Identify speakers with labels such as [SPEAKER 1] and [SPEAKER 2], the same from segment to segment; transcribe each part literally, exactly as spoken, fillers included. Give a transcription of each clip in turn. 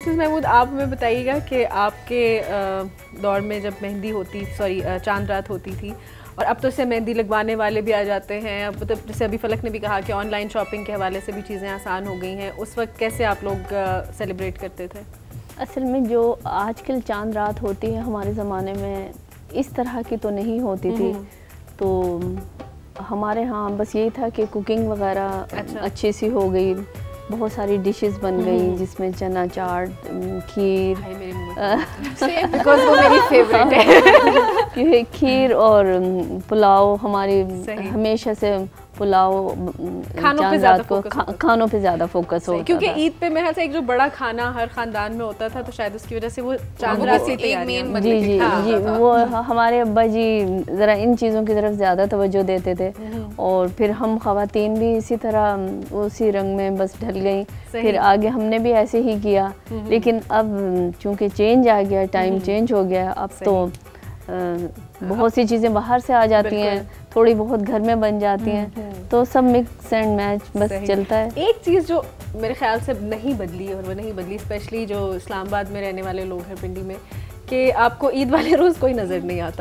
[SPEAKER 1] महमूद, आप हमें बताइएगा कि आपके दौर में जब मेहंदी होती सॉरी चांद रात होती थी, और अब तो से मेहंदी लगवाने वाले भी आ जाते हैं, अब मतलब जैसे अभी फलक ने भी कहा कि ऑनलाइन शॉपिंग के हवाले से भी चीज़ें आसान हो गई हैं, उस वक्त कैसे आप लोग सेलिब्रेट करते थे?
[SPEAKER 2] असल में जो आजकल चांद रात होती है हमारे ज़माने में इस तरह की तो नहीं होती थी। तो हमारे यहाँ बस यही था कि कुकिंग वगैरह अच्छा। अच्छी सी हो गई, बहुत सारी डिशेस बन गई जिसमें चना चाट, खीर,
[SPEAKER 1] बिकॉज़ वो मेरी फेवरेट है।
[SPEAKER 2] खीर और पुलाव, हमारी हमेशा से पुलाव
[SPEAKER 1] खानों पे ज़्यादा
[SPEAKER 2] को खा, खानों पे ज़्यादा फोकस होता
[SPEAKER 1] क्योंकि ईद पे मेरे ख्याल से एक जो बड़ा खाना हर खानदान में होता था, तो शायद उसकी वजह से वो चांद रात से तैयारियां
[SPEAKER 2] जी जी जी वो हमारे अब्बा जी ज़रा इन चीज़ों की तरफ ज़्यादा तवज्जो देते थे, और फिर हम ख़वातीन भी इसी तरह उसी रंग में बस ढल गई। फिर आगे हमने भी ऐसे ही किया, लेकिन अब चूँकि चेंज आ गया, टाइम चेंज हो गया, अब तो बहुत सी चीज़ें बाहर से आ जाती हैं, थोड़ी बहुत घर में बन जाती हैं, तो सब मिक्स एंड मैच बस चलता है।
[SPEAKER 1] एक चीज़ जो मेरे ख्याल से नहीं बदली, और वो नहीं बदली स्पेशली जो इस्लामाबाद में रहने वाले लोग हैं पिंडी में, कि आपको ईद वाले रोज़ कोई नज़र नहीं आता।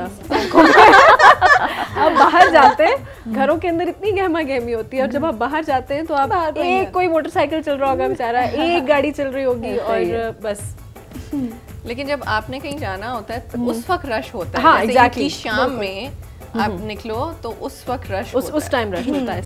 [SPEAKER 1] आप बाहर जाते हैं, घरों के अंदर इतनी गहमा गहमी होती है, और जब आप बाहर जाते हैं तो आप एक कोई मोटरसाइकिल चल रहा होगा बेचारा, एक गाड़ी चल रही होगी, और बस।
[SPEAKER 3] लेकिन जब आपने कहीं जाना होता है तो उस वक्त रश होता है।
[SPEAKER 1] हाँ,
[SPEAKER 3] जैसे
[SPEAKER 1] exactly.
[SPEAKER 3] शाम में आप निकलो तो उस वक्त रश
[SPEAKER 1] उस उस टाइम रश होता है।